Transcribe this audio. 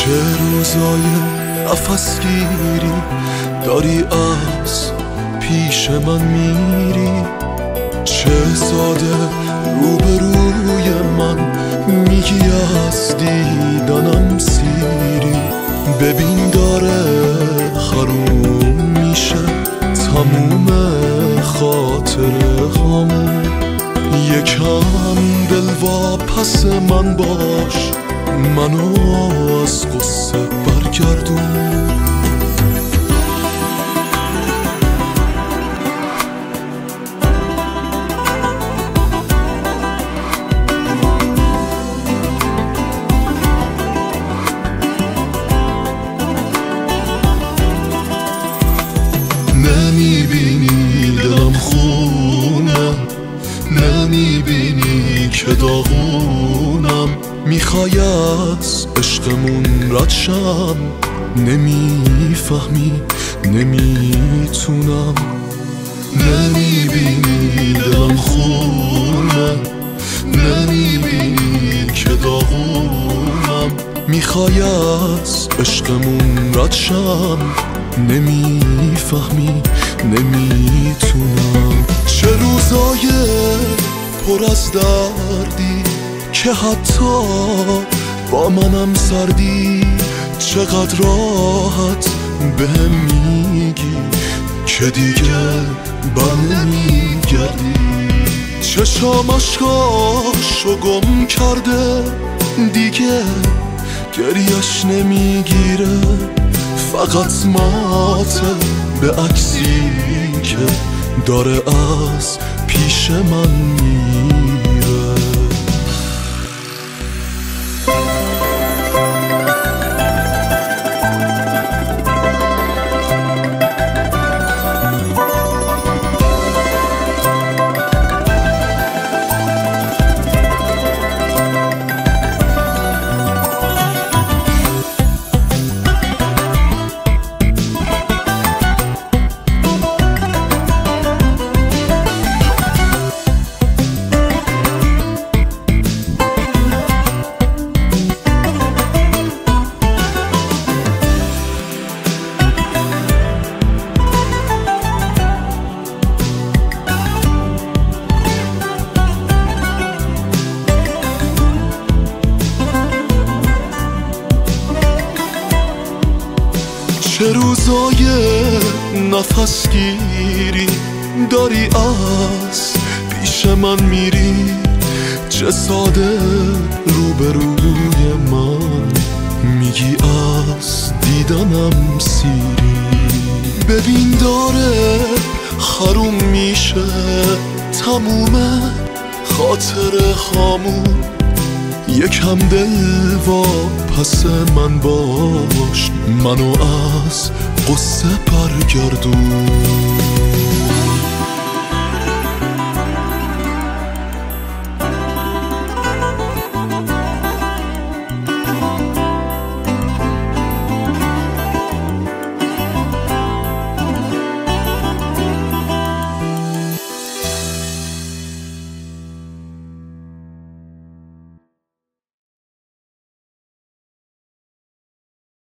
چه روزای نفس گیری داری از پیش من میری، چه ساده روبروی من میگی از دیدنم سیری. ببین داره حروم میشه تموم خاطره هامون، یکم دل واپس من باش، منو از قصه برگردون. نمیبینی دلم خونه، نمیبینی که داغونم، میخوای از عشقمون رد شم، نمیفهمی نمیتونم. نمیبینی دلم خونه، نمیبینی که داغونم، میخوای از عشقمون رد شم، نمیفهمی نمیتونم. چه روزای پر از دردی که حتی با منم سردی، چقدر راحت بهم میگی که دیگه بر نمیگردی. چشام اشکاشو گم کرده دیگه گریش نمیگیره، فقط ماته به عکسی که داره از پیش من میره. چه روزای نفس گیری داری از پیش من میری، چه ساده روبروی من میگی از دیدنم سیری. ببین داره حروم میشه تموم خاطره هامون، یکم دل واپس من باش، منو از قصه برگردون.